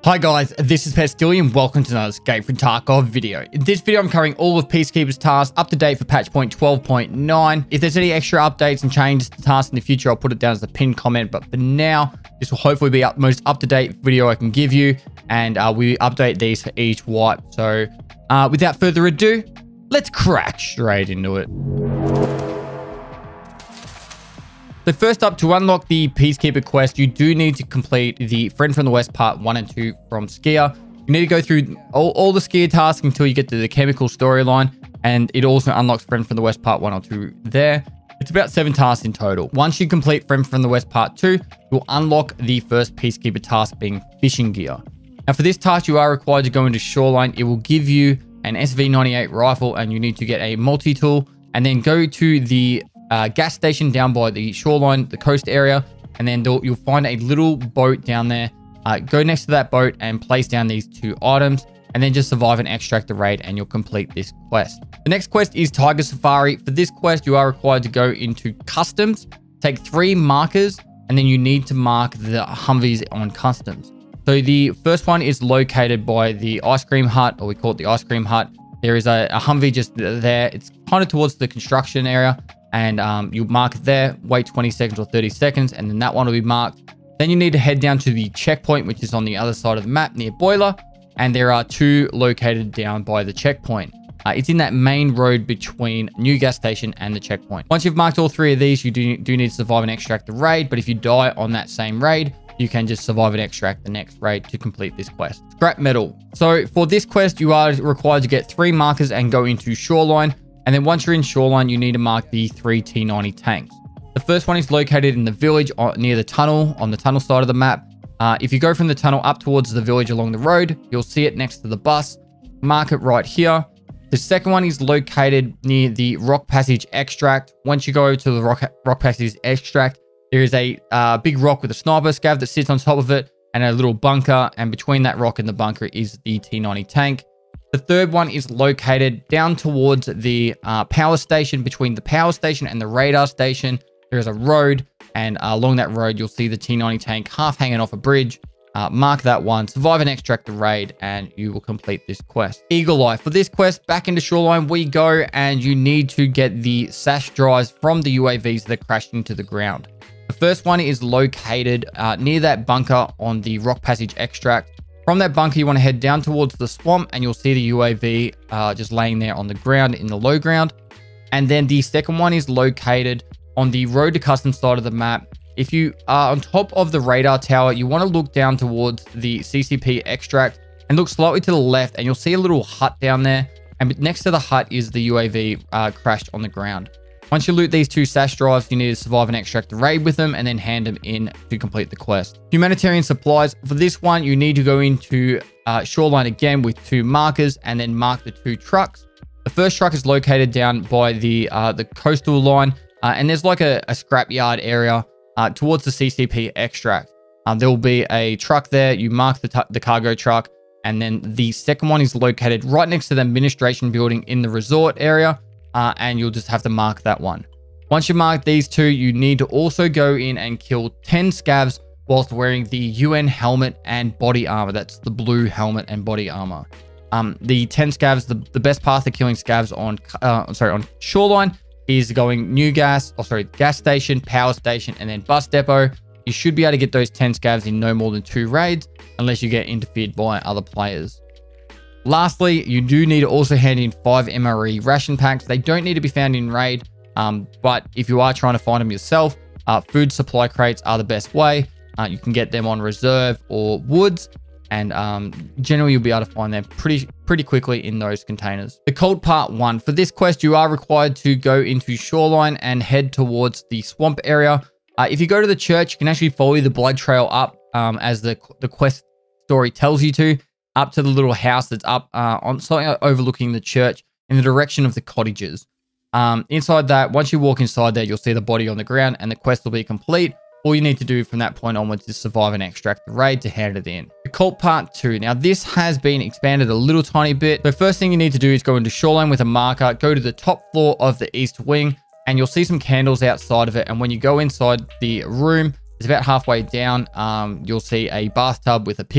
Hi guys, this is Pestillion and welcome to another Escape from Tarkov video. In this video, I'm covering all of Peacekeeper's tasks up to date for patch point 12.9. If there's any extra updates and changes to tasks in the future, I'll put it down as a pinned comment. But for now, this will hopefully be the most up-to-date video I can give you. And we update these for each wipe. So without further ado, let's crack straight into it. So first up, to unlock the Peacekeeper quest, you do need to complete the Friend from the West Part 1 and 2 from Skier. You need to go through all the Skier tasks until you get to the Chemical storyline, and it also unlocks Friend from the West Part 1 or 2 there. It's about 7 tasks in total. Once you complete Friend from the West Part 2, you'll unlock the first Peacekeeper task, being Fishing Gear. Now for this task, you are required to go into Shoreline. It will give you an SV98 rifle, and you need to get a multi-tool, and then go to the gas station down by the shoreline, the coast area, and then you'll find a little boat down there. Go next to that boat and place down these 2 items, and then just survive and extract the raid, and you'll complete this quest. The next quest is Tiger Safari. For this quest, you are required to go into Customs, take 3 markers, and then you need to mark the Humvees on Customs. So the first one is located by the Ice Cream Hut, or we call it the Ice Cream Hut. There is a Humvee just there. It's kind of towards the construction area. And you mark it there, wait 20 seconds or 30 seconds, and then that one will be marked. Then you need to head down to the checkpoint, which is on the other side of the map near Boiler. And there are 2 located down by the checkpoint. It's in that main road between New Gas Station and the checkpoint. Once you've marked all 3 of these, you do need to survive and extract the raid. But if you die on that same raid, you can just survive and extract the next raid to complete this quest. Scrap metal. So for this quest, you are required to get 3 markers and go into Shoreline. And then once you're in Shoreline, you need to mark the 3 T90 tanks. The first one is located in the village near the tunnel, on the tunnel side of the map. If you go from the tunnel up towards the village along the road, you'll see it next to the bus. Mark it right here. The second one is located near the Rock Passage Extract. Once you go to the Rock Passage Extract, there is a big rock with a sniper scav that sits on top of it and a little bunker. And between that rock and the bunker is the T90 tank. The third one is located down towards the power station. Between the power station and the radar station, there is a road, and along that road, you'll see the T90 tank half hanging off a bridge. Mark that one, survive and extract the raid, and you will complete this quest. Eagle Eye. For this quest, back into Shoreline we go, and you need to get the SASH drives from the UAVs that crashed into the ground. The first one is located near that bunker on the Rock Passage Extract. From that bunker, you want to head down towards the swamp, and you'll see the UAV just laying there on the ground in the low ground. And then the second one is located on the Road to Customs side of the map. If you are on top of the radar tower, you want to look down towards the CCP Extract and look slightly to the left, and you'll see a little hut down there. And next to the hut is the UAV crashed on the ground. Once you loot these 2 SASH drives, you need to survive and extract the raid with them, and then hand them in to complete the quest. Humanitarian supplies. For this one, you need to go into Shoreline again with 2 markers, and then mark the 2 trucks. The first truck is located down by the coastal line, and there's like a scrapyard area towards the CCP Extract. There will be a truck there. You mark the cargo truck, and then the second one is located right next to the administration building in the resort area. And you'll just have to mark that one. Once you mark these 2, you need to also go in and kill 10 scavs whilst wearing the UN helmet and body armor. That's the blue helmet and body armor. The 10 scavs, the best path to killing scavs on Shoreline is going gas station, power station, and then bus depot. You should be able to get those 10 scavs in no more than 2 raids, unless you get interfered by other players. Lastly, you do need to also hand in 5 MRE ration packs. They don't need to be found in raid, but if you are trying to find them yourself, food supply crates are the best way. You can get them on reserve or woods, and generally you'll be able to find them pretty quickly in those containers. The Cult Part 1. For this quest, you are required to go into Shoreline and head towards the swamp area. If you go to the church, you can actually follow the blood trail up as the quest story tells you to, up to the little house that's up on something overlooking the church in the direction of the cottages. Inside that, once you walk inside there, you'll see the body on the ground, and the quest will be complete. All you need to do from that point onwards is survive and extract the raid to hand it in. The Cult Part 2. Now, this has been expanded a little tiny bit. The first thing you need to do is go into Shoreline with a marker, go to the top floor of the east wing, and you'll see some candles outside of it. And when you go inside the room, it's about halfway down. You'll see a bathtub with a pig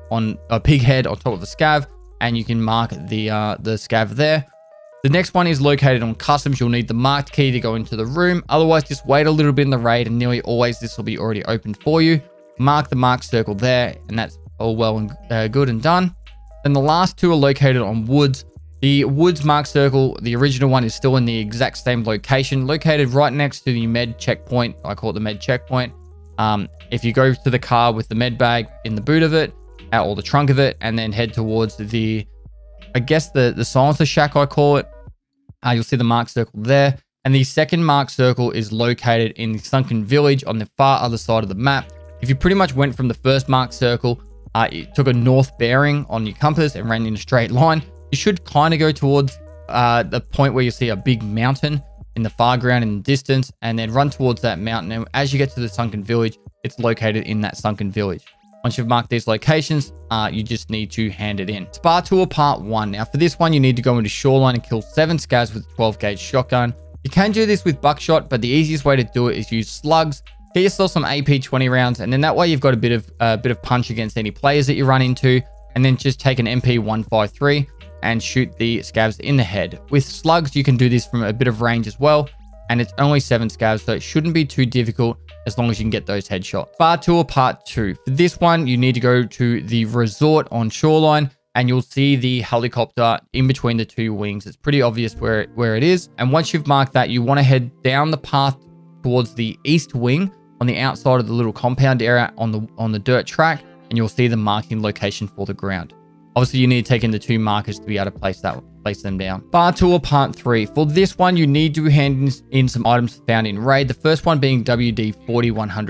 on a pig head on top of a scav, and you can mark the scav there. The next one is located on customs. You'll need the marked key to go into the room. Otherwise, just wait a little bit in the raid, and nearly always this will be already open for you. Mark the marked circle there, and that's all well and good and done. Then the last two are located on woods. The woods marked circle, the original one, is still in the exact same location, located right next to the med checkpoint. I call it the med checkpoint. If you go to the car with the med bag in the boot of it, or the trunk of it, and then head towards the, I guess the silencer shack, I call it, you'll see the marked circle there. And the second marked circle is located in the sunken village on the far other side of the map. If you pretty much went from the first marked circle, it took a north bearing on your compass and ran in a straight line, you should kind of go towards the point where you see a big mountain in the far ground in the distance, and then run towards that mountain. And as you get to the sunken village, it's located in that sunken village. Once you've marked these locations, you just need to hand it in. Spa Tour Part 1. Now for this one, you need to go into Shoreline and kill 7 scavs with a 12 gauge shotgun. You can do this with buckshot, but the easiest way to do it is use slugs. Get yourself some AP 20 rounds, and then that way you've got a bit of punch against any players that you run into, and then just take an MP 153 and shoot the scavs in the head. With slugs, you can do this from a bit of range as well, and it's only 7 scavs, so it shouldn't be too difficult as long as you can get those headshots. Spa Tour Part 2. For this one, you need to go to the resort on Shoreline, and you'll see the helicopter in between the 2 wings. It's pretty obvious where it is. And once you've marked that, you want to head down the path towards the east wing on the outside of the little compound area on the dirt track, and you'll see the marking location for the ground. Obviously, you need to take in the 2 markers to be able to place them down. Spa Tour Part 3. For this one, you need to hand in some items found in raid. The first one being WD-40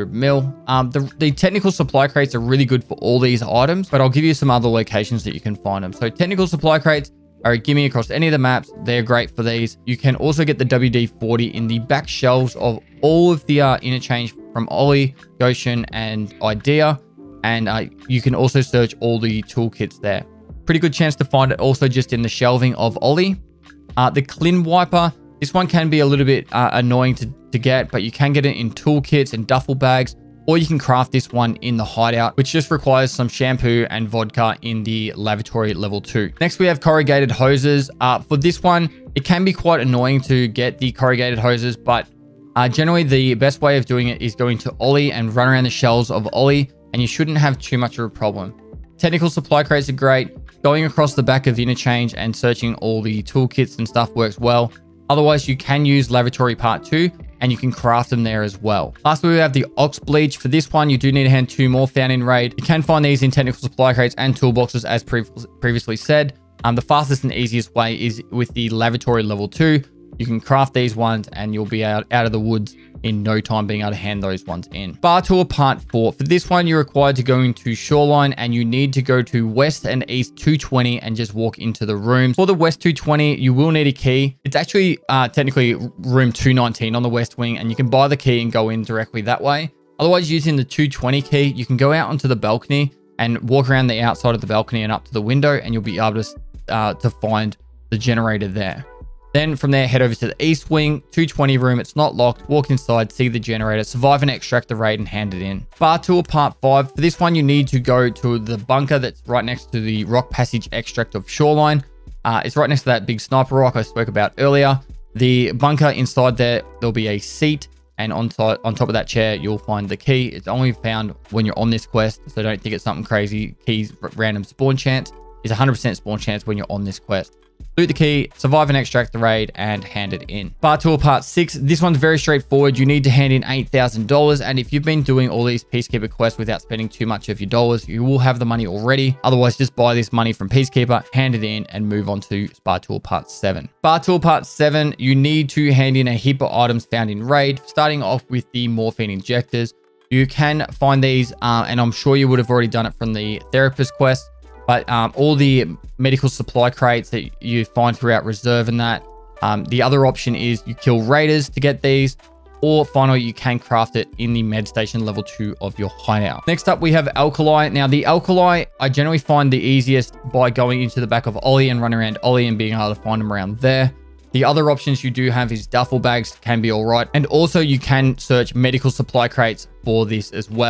100ml. The technical supply crates are really good for all these items, but I'll give you some other locations that you can find them. So technical supply crates are a gimme across any of the maps. They're great for these. You can also get the WD-40 in the back shelves of all of the interchange from Ollie, Goshen, and Idea. And you can also search all the toolkits there. Pretty good chance to find it also just in the shelving of Ollie. The Clin Wiper, this one can be a little bit annoying to get, but you can get it in toolkits and duffel bags, or you can craft this one in the hideout, which just requires some shampoo and vodka in the lavatory level 2. Next, we have corrugated hoses. For this one, it can be quite annoying to get the corrugated hoses, but generally the best way of doing it is going to Ollie and run around the shelves of Ollie, and you shouldn't have too much of a problem. Technical supply crates are great. Going across the back of interchange and searching all the toolkits and stuff works well. Otherwise, you can use lavatory part 2 and you can craft them there as well. Lastly, we have the ox bleach. For this one, you do need to hand 2 more found in raid. You can find these in technical supply crates and toolboxes as previously said. The fastest and easiest way is with the lavatory level 2. You can craft these ones and you'll be out of the woods in no time being able to hand those ones in. Spa Tour Part 4. For this one, you're required to go into Shoreline and you need to go to West and East 220 and just walk into the rooms. For the West 220, you will need a key. It's actually technically room 219 on the West Wing, and you can buy the key and go in directly that way. Otherwise, using the 220 key, you can go out onto the balcony and walk around the outside of the balcony and up to the window, and you'll be able to find the generator there. Then from there, head over to the East Wing, 220 room. It's not locked. Walk inside, see the generator, survive and extract the raid and hand it in. Spa Tour Part 5. For this one, you need to go to the bunker that's right next to the rock passage extract of Shoreline. It's right next to that big sniper rock I spoke about earlier. The bunker inside there, there'll be a seat, and on top of that chair, you'll find the key. It's only found when you're on this quest, so don't think it's something crazy. Keys random spawn chance. It's 100% spawn chance when you're on this quest. Loot the key, survive and extract the raid, and hand it in. Spa Tour Part 6. This one's very straightforward. You need to hand in $8,000, and if you've been doing all these Peacekeeper quests without spending too much of your dollars, you will have the money already. Otherwise, just buy this money from Peacekeeper, hand it in, and move on to Spa Tour Part 7. Spa Tour Part 7, you need to hand in a heap of items found in raid, starting off with the morphine injectors. You can find these, and I'm sure you would have already done it from the therapist quest, but all the medical supply crates that you find throughout reserve and that. The other option is you kill raiders to get these, or finally you can craft it in the med station level 2 of your hideout. Next up, we have alkali. Now the alkali, I generally find the easiest by going into the back of Ollie and running around Ollie and being able to find them around there. The other options you do have is duffel bags, can be all right. And also you can search medical supply crates for this as well.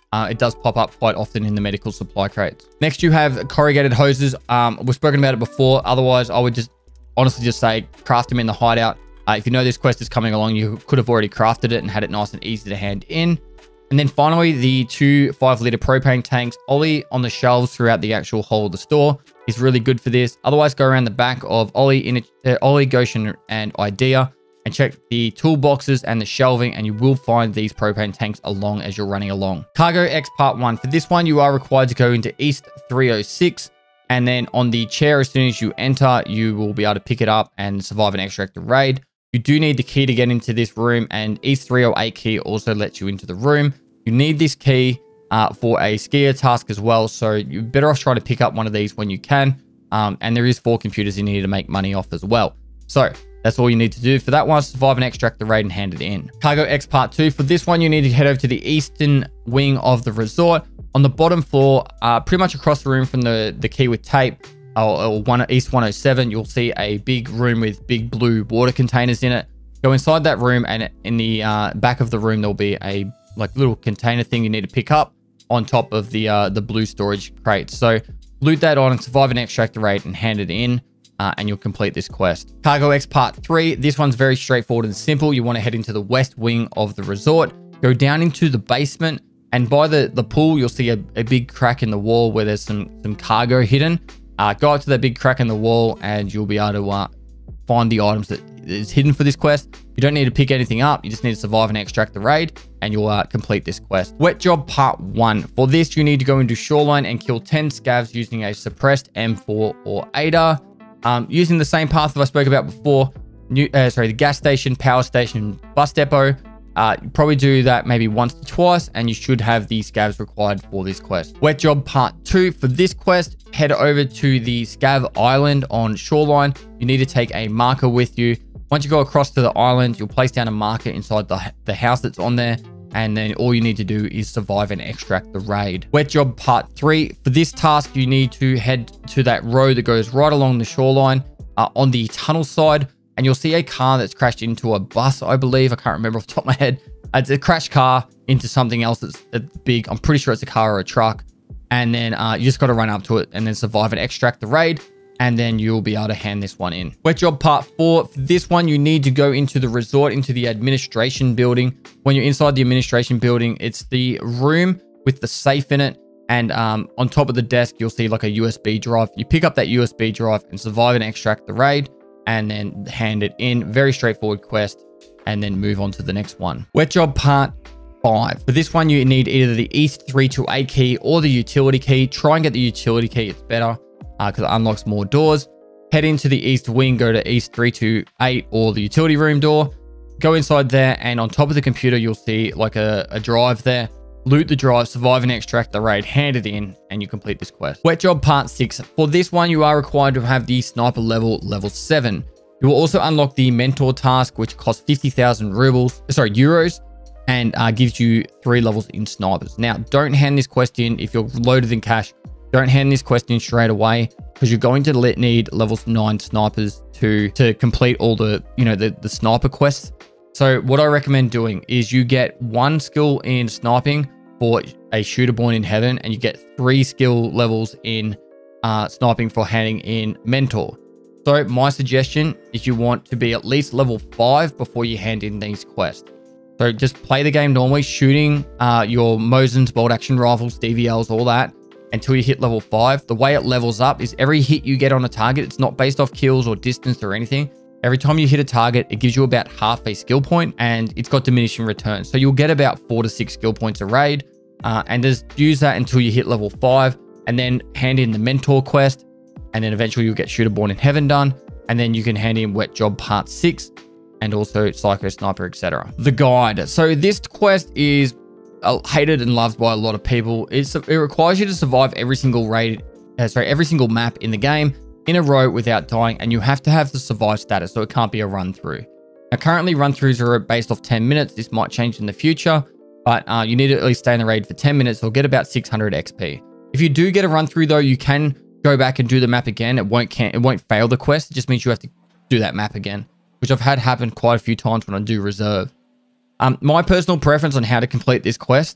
It does pop up quite often in the medical supply crates. Next, you have corrugated hoses. We've spoken about it before. Otherwise, I would just honestly just say craft them in the hideout. If you know this quest is coming along, you could have already crafted it and had it nice and easy to hand in. And then finally, the 2 5-liter propane tanks. Ollie on the shelves throughout the actual whole of the store is really good for this. Otherwise, go around the back of Ollie, Goshen, and Idea and check the toolboxes and the shelving, and you will find these propane tanks along as you're running along. Cargo X Part 1. For this one, you are required to go into East 306. And then on the chair, as soon as you enter, you will be able to pick it up and survive an extractor raid. You do need the key to get into this room, and East 308 key also lets you into the room. You need this key for a skier task as well, so you're better off trying to pick up one of these when you can. And there is 4 computers you need to make money off as well. So that's all you need to do for that one. Survive and extract the raid and hand it in. Cargo X Part 2. For this one, you need to head over to the eastern wing of the resort. On the bottom floor, pretty much across the room from the key with tape, East 107, you'll see a big room with big blue water containers in it. Go inside that room, and in the back of the room, there'll be a little container thing you need to pick up on top of the blue storage crates. So loot that on and survive an extractor raid and hand it in, and you'll complete this quest. Cargo X Part 3. This one's very straightforward and simple. You want to head into the west wing of the resort, go down into the basement, and by the pool, you'll see a big crack in the wall where there's some cargo hidden. Go up to that big crack in the wall, and you'll be able to find the items that is hidden for this quest. You don't need to pick anything up. You just need to survive and extract the raid, and you'll complete this quest. Wet Job Part 1. For this, you need to go into Shoreline and kill 10 scavs using a suppressed M4 or ADA. Using the same path that I spoke about before, the gas station, power station, bus depot. You probably do that maybe once to twice, and you should have the scavs required for this quest. Wet Job Part 2. For this quest, head over to the Scav Island on Shoreline. You need to take a marker with you. Once you go across to the island, you'll place down a marker inside the house that's on there, and then all you need to do is survive and extract the raid. Wet Job Part 3. For this task, you need to head to that road that goes right along the shoreline on the tunnel side, and you'll see a car that's crashed into a bus, I believe. I can't remember off the top of my head. It's a crashed car into something else that's big. I'm pretty sure it's a car or a truck. And then you just got to run up to it and then survive and extract the raid, and then you'll be able to hand this one in. Wet Job Part 4. For this one, you need to go into the resort, into the administration building. When you're inside the administration building, it's the room with the safe in it. And on top of the desk, you'll see like a USB drive. You pick up that USB drive and survive and extract the raid, and then hand it in. Very straightforward quest, and then move on to the next one. Wet Job Part 5. For this one, you need either the East 328 key or the utility key. Try and get the utility key. It's better because it unlocks more doors. Head into the East Wing, go to East 328 or the utility room door. Go inside there, and on top of the computer, you'll see like a drive there. Loot the drive, survive and extract the raid, hand it in, and you complete this quest. Wet Job Part 6. For this one, you are required to have the sniper level 7. You will also unlock the mentor task, which costs 50,000 euros, and gives you 3 levels in snipers. Now, don't hand this quest in if you're loaded in cash. Don't hand this quest in straight away, because you're going to need levels 9 snipers to complete all the sniper quests. So what I recommend doing is you get 1 skill in sniping for a shooter born in heaven, and you get 3 skill levels in sniping for handing in mentor. So my suggestion is you want to be at least level 5 before you hand in these quests. So just play the game normally, shooting your Mosin's bolt action rifles, DVLs, all that, until you hit level 5. The way it levels up is every hit you get on a target, it's not based off kills or distance or anything. Every time you hit a target, it gives you about half a skill point, and it's got diminishing returns. So you'll get about 4 to 6 skill points a raid, and just use that until you hit level 5, and then hand in the mentor quest, and then eventually you'll get Shooter Born in Heaven done, and then you can hand in Wet Job Part 6, and also Psycho Sniper, etc. The guide. So this quest is hated and loved by a lot of people. It requires you to survive every single map in the game in a row without dying, and you have to have the survive status, so it can't be a run through. Now, currently run throughs are based off 10 minutes. This might change in the future, but you need to at least stay in the raid for 10 minutes or get about 600 XP. If you do get a run through though, you can go back and do the map again. It won't fail the quest. It just means you have to do that map again, which I've had happen quite a few times when I do reserve. My personal preference on how to complete this quest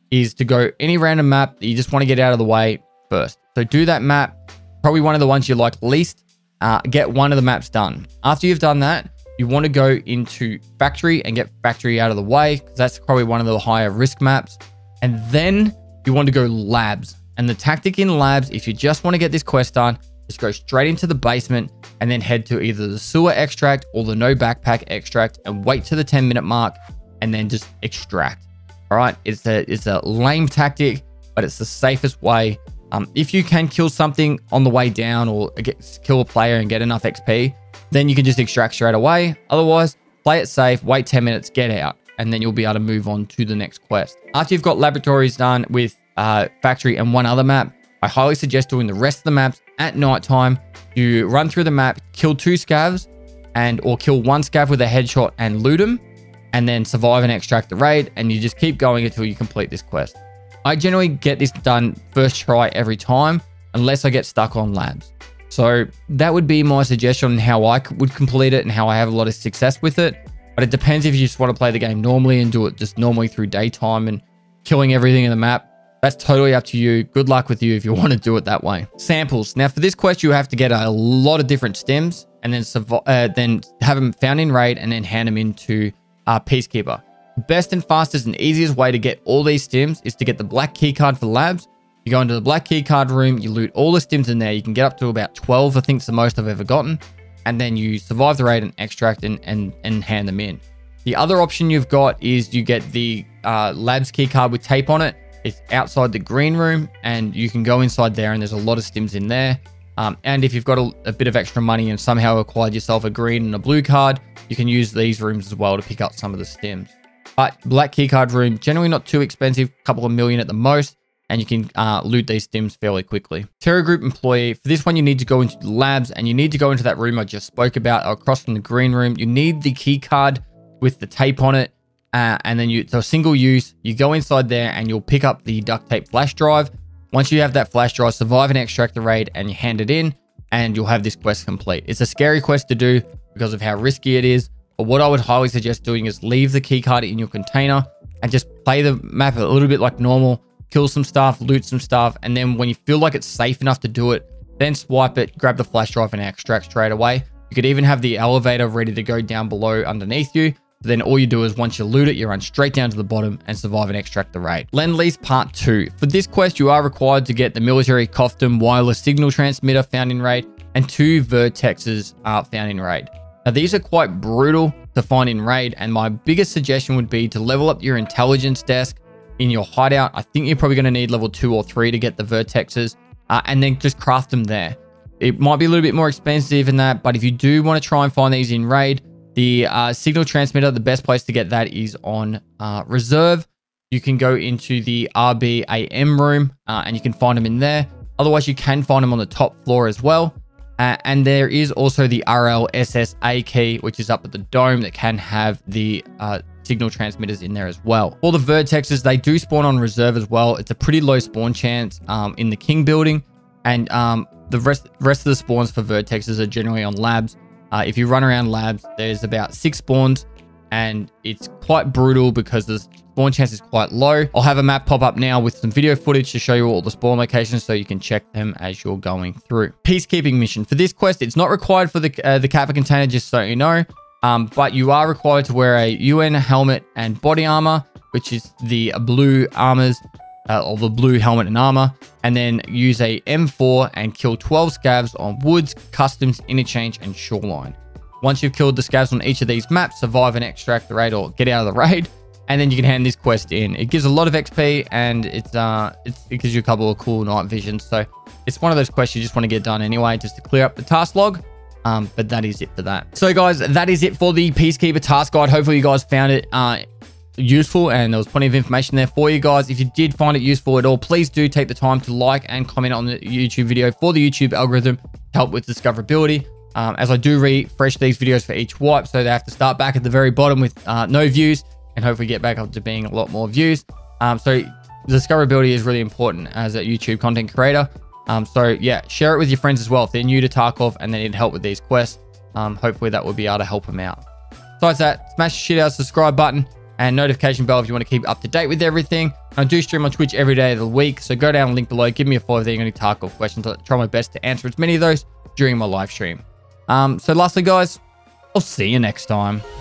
is to go any random map that you just want to get out of the way first. So do that map, probably one of the ones you like least, get one of the maps done. After you've done that, you want to go into factory and get factory out of the way, because that's probably one of the higher risk maps. And then you want to go labs. And the tactic in labs, if you just want to get this quest done, just go straight into the basement and then head to either the sewer extract or the no backpack extract and wait to the 10-minute mark and then just extract. All right, it's a lame tactic, but it's the safest way. If you can kill something on the way down or kill a player and get enough XP, then you can just extract straight away. Otherwise, play it safe, wait 10 minutes, get out, and then you'll be able to move on to the next quest. After you've got laboratories done with factory and one other map, I highly suggest doing the rest of the maps at nighttime. You run through the map, kill 2 scavs, or kill 1 scav with a headshot and loot them, and then survive and extract the raid, and you just keep going until you complete this quest. I generally get this done first try every time, unless I get stuck on labs. So that would be my suggestion on how I would complete it and how I have a lot of success with it. But it depends if you just want to play the game normally and do it just normally through daytime and killing everything in the map. That's totally up to you. Good luck with you if you want to do it that way. Samples. Now for this quest, you have to get a lot of different stims and then have them found in raid and then hand them into Peacekeeper. The best and fastest and easiest way to get all these stims is to get the black keycard for labs. You go into the black keycard room, you loot all the stims in there. You can get up to about 12, I think it's the most I've ever gotten. And then you survive the raid and extract and hand them in. The other option you've got is you get the labs keycard with tape on it. It's outside the green room and you can go inside there and there's a lot of stims in there. And if you've got a bit of extra money and somehow acquired yourself a green and a blue card, you can use these rooms as well to pick up some of the stims. But black keycard room, generally not too expensive, a couple of million at the most, and you can loot these stims fairly quickly. Terra Group employee, for this one you need to go into the labs and you need to go into that room I just spoke about across from the green room. You need the keycard with the tape on it, and then it's a single use. You go inside there and you'll pick up the duct tape flash drive. Once you have that flash drive, survive and extract the raid and you hand it in and you'll have this quest complete. It's a scary quest to do because of how risky it is. But what I would highly suggest doing is leave the keycard in your container and just play the map a little bit like normal, kill some stuff, loot some stuff. And then when you feel like it's safe enough to do it, then swipe it, grab the flash drive and extract straight away. You could even have the elevator ready to go down below underneath you. Then all you do is once you loot it, you run straight down to the bottom and survive and extract the raid. Lend-Lease Part 2. For this quest, you are required to get the military COFDM wireless signal transmitter found in raid and 2 vertexes found in raid. Now, these are quite brutal to find in raid, and my biggest suggestion would be to level up your intelligence desk in your hideout. I think you're probably going to need level 2 or 3 to get the vertexes, and then just craft them there. It might be a little bit more expensive than that, but if you do want to try and find these in raid, the signal transmitter, the best place to get that is on reserve. You can go into the RBAM room and you can find them in there. Otherwise, you can find them on the top floor as well. And there is also the RLSSA key, which is up at the dome that can have the signal transmitters in there as well. All the vertexes, they do spawn on reserve as well. It's a pretty low spawn chance in the King building. And the rest of the spawns for vertexes are generally on labs. If you run around labs, there's about 6 spawns and it's quite brutal because the spawn chance is quite low. I'll have a map pop up now with some video footage to show you all the spawn locations so you can check them as you're going through. Peacekeeping mission. For this quest, it's not required for the Kappa container, just so you know, but you are required to wear a UN helmet and body armor, which is the blue armors, or the blue helmet and armor, and then use a M4 and kill 12 scavs on Woods, Customs, Interchange, and Shoreline. Once you've killed the scavs on each of these maps, survive and extract the raid or get out of the raid, and then you can hand this quest in. It gives a lot of XP and it gives you a couple of cool night visions. So it's one of those quests you just want to get done anyway, just to clear up the task log. But that is it for that. So guys, that is it for the Peacekeeper task guide. Hopefully you guys found it useful and there was plenty of information there for you guys. If you did find it useful at all, please do take the time to like and comment on the YouTube video for the YouTube algorithm to help with discoverability. As I do refresh these videos for each wipe, so they have to start back at the very bottom with no views and hopefully get back up to being a lot more views. So discoverability is really important as a YouTube content creator. So yeah, share it with your friends as well if they're new to Tarkov and they need help with these quests. Hopefully that will be able to help them out. Besides that, smash the shit out of the subscribe button and notification bell if you want to keep up to date with everything. I do stream on Twitch every day of the week, so go down, link below, give me a follow if there are any talk or questions. I'll try my best to answer as many of those during my live stream. So lastly, guys, I'll see you next time.